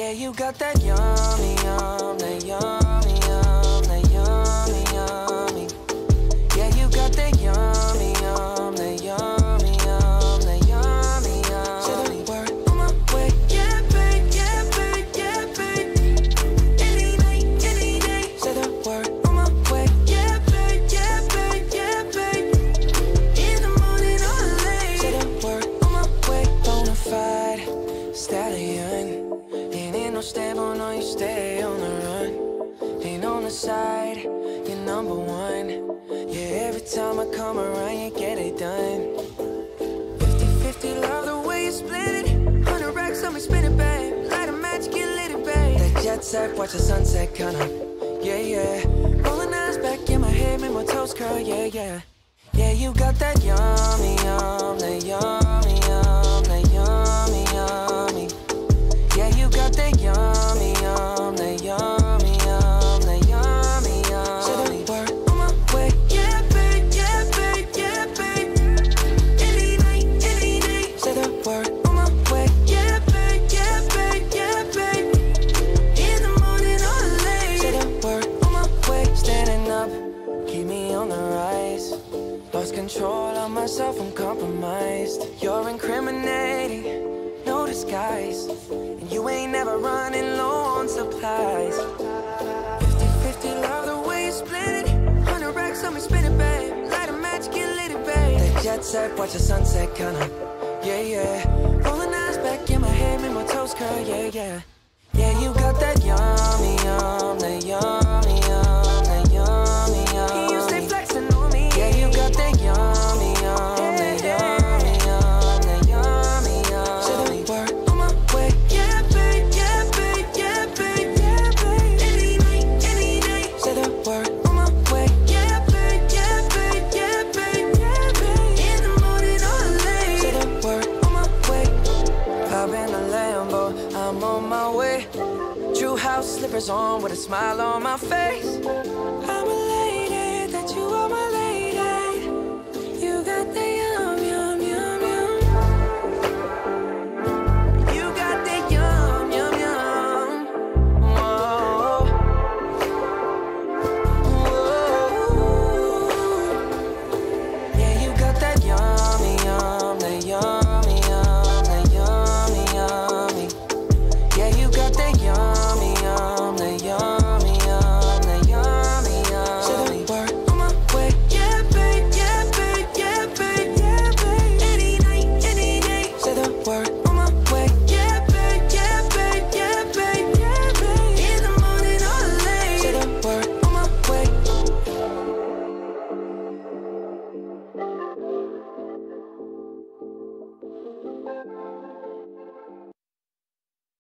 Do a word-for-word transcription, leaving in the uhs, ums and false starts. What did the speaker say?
Yeah, you got that yummy, yum, that yummy, yum, that yummy, yummy. Yeah, you got that yummy, yum, that yummy, yum, that yummy, yum. Say the word on my way. Yeah, babe, yeah, babe, yeah, babe. Any night, any day. Say the word on my way. Yeah, babe, yeah, babe, yeah, babe. In the morning or late. Say the word on my way. Bonafide stallion. Ain't in no stable, no, you stay on the run. Ain't on the side, you're number one. Yeah, every time I come around, you get it done. Fifty fifty, love the way you split it. Hundred racks on me, spin it, babe. Light a match, get lit, it, babe. That jet set, watch the sunset, kinda. Yeah, yeah. Rolling eyes back in my head, make my toes curl, yeah, yeah. Yeah, you got that yummy, yum, that yummy, yum, that yummy, yummy. Yeah, you got that yummy, yum, that yummy, yum, that yummy, yum. Say the word on my way. Yeah, babe, yeah, babe, yeah, babe. Any night, any day. Say the word on my way. Yeah, babe, yeah, babe, yeah, babe. In the morning or late. Say the word on my way. Standing up, keep me on the rise. Lost control of myself, I'm compromised. You're incriminating, no disguise. And you ain't never running low on supplies. Fifty fifty, love the way you split it. Hundred racks on me, spin it, babe. Light a match, get lit, it, babe. That jet set, watch the sunset, kinda. Yeah, yeah. Rolling eyes back in my head, make my toes curl, yeah, yeah. Yeah, you got that yummy, yum, that yummy, yum, that yummy, yum. You stay flexing on me. Yeah, you got that yummy, yum, that yummy, yum, that yummy, yum. Say the word on my way. Yeah, babe, yeah, babe, yeah, babe, yeah, babe. Any night, any day. Say the word on my way. Yeah, babe, yeah, babe, yeah, babe, yeah, babe. In the morning or late. Say the word on my way. Hop in the Lambo, I'm on my way. True house slippers on with a smile on my face.